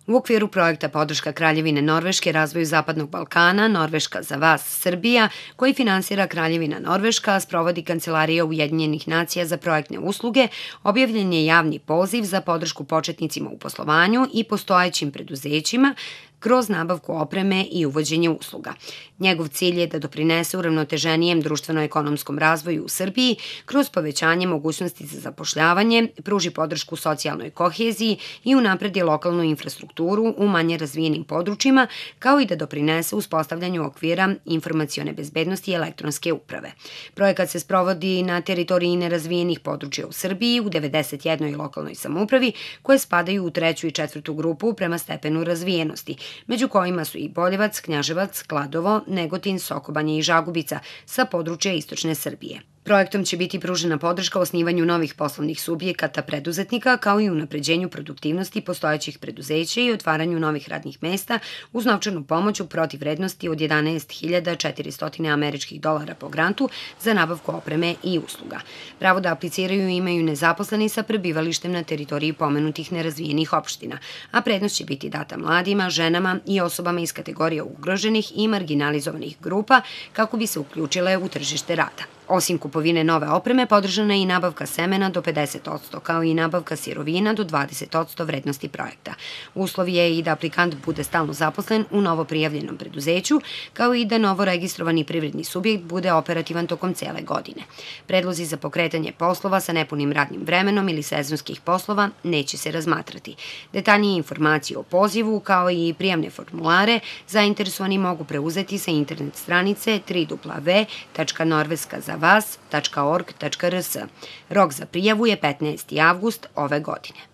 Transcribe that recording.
U okviru projekta Podrška Kraljevine Norveške razvoju Zapadnog Balkana, Norveška za vas, Srbija, koji finansira Kraljevina Norveška, sprovodi Kancelarija Ujedinjenih nacija za projektne usluge, objavljen je javni poziv za podršku početnicima u poslovanju i postojećim preduzećima kroz nabavku opreme i uvođenje usluga. Njegov cilj je da doprinese uravnoteženijem društveno-ekonomskom razvoju u Srbiji kroz povećanje mogućnosti za zapošljavanje, pruži podršku socijalnoj koheziji i unapredi lokalnu infrastrukturu u manje razvijenim područjima, kao i da doprinese uspostavljanju okvira informacione bezbednosti i elektronske uprave. Projekat se sprovodi na teritoriji nerazvijenih područja u Srbiji u 91. lokalnoj samoupravi, koje spadaju u 3. i 4. grupu prema stepenu razvijenosti, među kojima su i Boljevac, Knjaževac, Kladovo, Negotin, Sokobanje i Žagubica sa područja istočne Srbije. Projektom će biti pružena podrška osnivanju novih poslovnih subjekata preduzetnika, kao i unapređenju produktivnosti postojećih preduzeća i otvaranju novih radnih mesta uz novčanu pomoć u protivvrednosti od 11.400 američkih dolara po grantu za nabavku opreme i usluga. Pravo da apliciraju imaju nezaposleni sa prebivalištem na teritoriji pomenutih nerazvijenih opština, a prednost će biti data mladima, ženama i osobama iz kategorija ugroženih i marginalizovanih grupa kako bi se uključile u tržište rada. Osim kupovine nove opreme, podržana je i nabavka semena do 50%, kao i nabavka sirovina do 20% vrednosti projekta. Uslov je i da aplikant bude stalno zaposlen u novo prijavljenom preduzeću, kao i da novo registrovani privredni subjekt bude operativan tokom cele godine. Predlozi za pokretanje poslova sa nepunim radnim vremenom ili sezonskih poslova neće se razmatrati. Detaljnije informacije o pozivu, kao i prijavne formulare, zainteresovani mogu preuzeti sa internet stranice www.norveskazavas.org.rs. Rok za prijavu je 15. avgust ove godine.